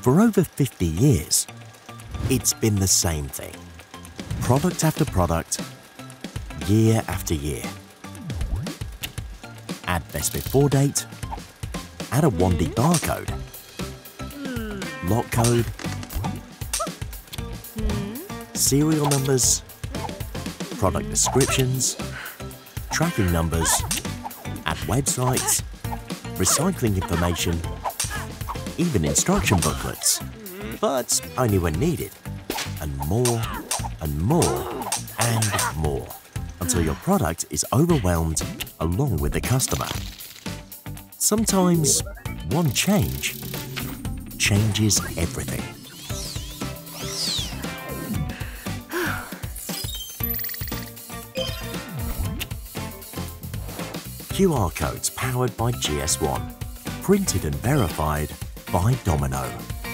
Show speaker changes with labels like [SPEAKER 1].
[SPEAKER 1] For over 50 years, it's been the same thing. Product after product, year after year. Add best before date, add a 1D barcode, lot code, serial numbers, product descriptions, tracking numbers, add websites, recycling information, even instruction booklets, but only when needed, and more and more and more, until your product is overwhelmed along with the customer. Sometimes one change changes everything. QR codes powered by GS1, printed and verified by Domino.